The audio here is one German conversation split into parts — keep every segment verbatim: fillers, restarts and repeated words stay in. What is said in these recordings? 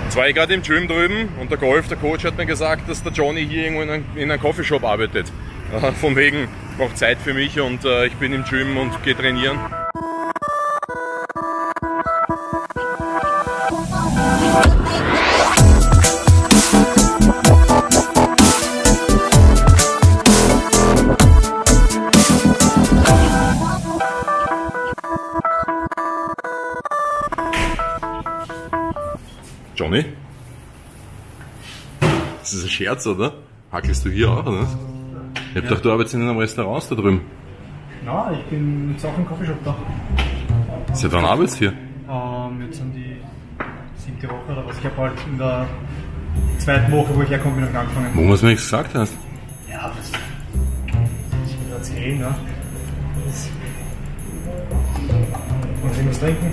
Jetzt war ich gerade im Gym drüben und der Golf, der Coach hat mir gesagt, dass der Johnny hier irgendwo in einem, in einem Coffeeshop arbeitet. Äh, von wegen, braucht Zeit für mich und äh, ich bin im Gym und gehe trainieren. Johnny? Das ist ein Scherz, oder? Hackelst du hier auch, oder? Ich hab ja. gedacht, du arbeitest in einem Restaurant da drüben. Nein, ich bin jetzt auch im Coffeeshop da. Seit wann arbeitest du hier? Ähm, jetzt sind die siebte Woche oder was. Ich habe halt in der zweiten Woche, wo ich herkomme, bin ich angefangen. Wo du mir nichts gesagt hast? Ja, das ich will erzählen, ne? Das muss ich was trinken?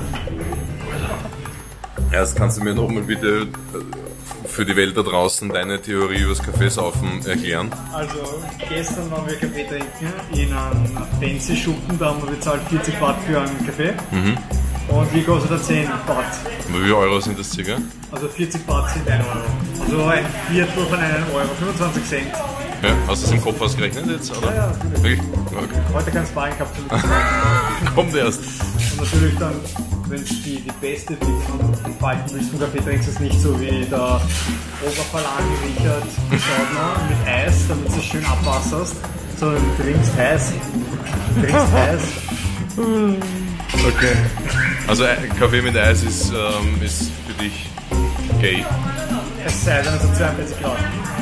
Erst kannst du mir noch mal bitte für die Welt da draußen deine Theorie über das Kaffeesaufen erklären. Also gestern waren wir Kaffee trinken in einem fancy Schuppen, da haben wir bezahlt vierzig Baht für einen Kaffee. Mhm. Und wie kostet er zehn Baht? Wie viele Euro sind das circa? Also vierzig Baht sind ein Euro. Also ein Viertel von einem Euro, fünfundzwanzig Cent. Okay. Hast du das im Kopf ausgerechnet jetzt, oder? Ja, ja, natürlich. Okay. Heute kein Sparring gehabt. Kommt erst. Und natürlich dann, wenn es die, die beste willst und entfalten willst vom Kaffee, trinkst du es nicht so wie der Oberverlag Richard Schaudner mit Eis, damit du es schön abwasserst, sondern du trinkst heiß. Du trinkst heiß. Okay. Also Kaffee mit Eis ist, ähm, ist für dich gay. Es sei denn, es hat zweiundvierzig Grad.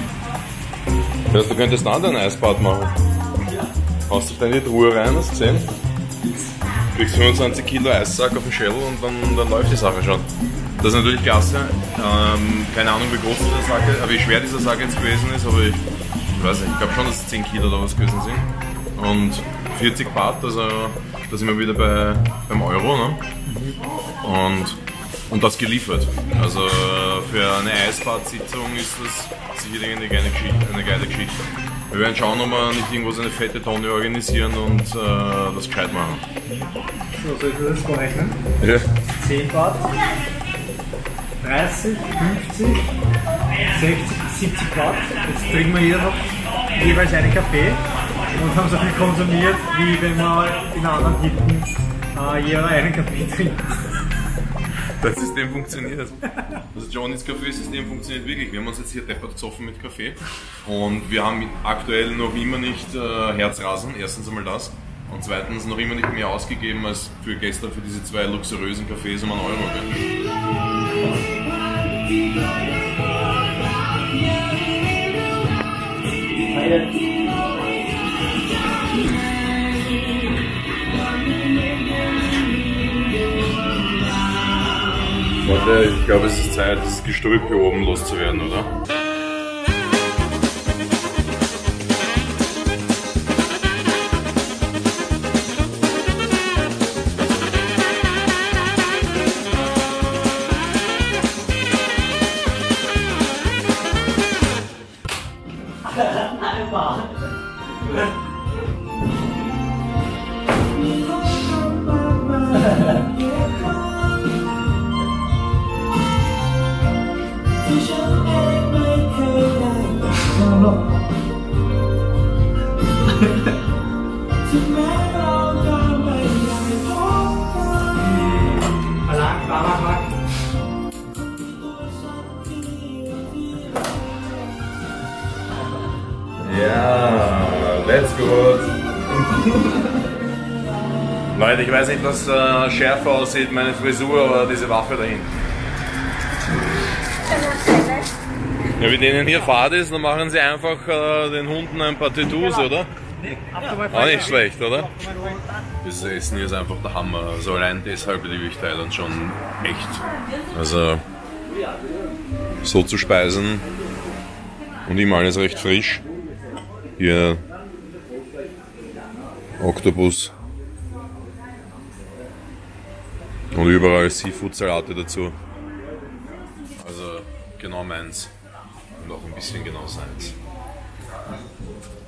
Das heißt, du könntest einen anderen Eisbad machen. Haust dich da in die Truhe rein, hast du gesehen? Du kriegst fünfundzwanzig Kilo Eissack auf den Schädel und dann, dann läuft die Sache schon. Das ist natürlich klasse. Ähm, keine Ahnung, wie groß diese Sack, äh, wie schwer diese Sack jetzt gewesen ist, aber ich, ich weiß nicht, ich glaube schon, dass es zehn Kilo oder was gewesen sind. Und vierzig Baht, also da sind wir wieder bei, beim Euro. Ne? Und, und das geliefert. Also für eine Eisbad-Sitzung ist das sicherlich eine geile Geschichte. Eine geile Geschichte. Wir werden schauen, ob wir nicht irgendwo so eine fette Tonne organisieren und äh, das gescheit machen. So, soll ich das vorrechnen? Ja. zehn Baht, dreißig, fünfzig, sechzig, siebzig Baht. Jetzt trinken wir jeder noch jeweils einen Kaffee und haben so viel konsumiert, wie wenn wir in anderen Hitten äh, jeder einen Kaffee trinken. Das System funktioniert. Das Johnnys Kaffeesystem funktioniert wirklich. Wir haben uns jetzt hier deppert gesoffen mit Kaffee und wir haben aktuell noch immer nicht äh, Herzrasen, erstens einmal das und zweitens noch immer nicht mehr ausgegeben als für gestern für diese zwei luxuriösen Kaffees um einen Euro. Warte, ich glaube, es ist Zeit, das Gestrüpp hier oben loszuwerden, oder? Ja, let's go. Leute, ich weiß nicht, was äh, schärfer aussieht, meine Frisur oder diese Waffe da hinten. Ja, wenn denen hier Fahrt ist, dann machen sie einfach äh, den Hunden ein paar Tattoos, oder? Auch nicht schlecht, oder? Das Essen hier ist einfach der Hammer. Also allein deshalb liebe ich Thailand schon echt. Also so zu speisen und immer alles recht frisch. Hier Oktopus und überall Seafood-Salate dazu. Also genau meins und auch ein bisschen genau seins.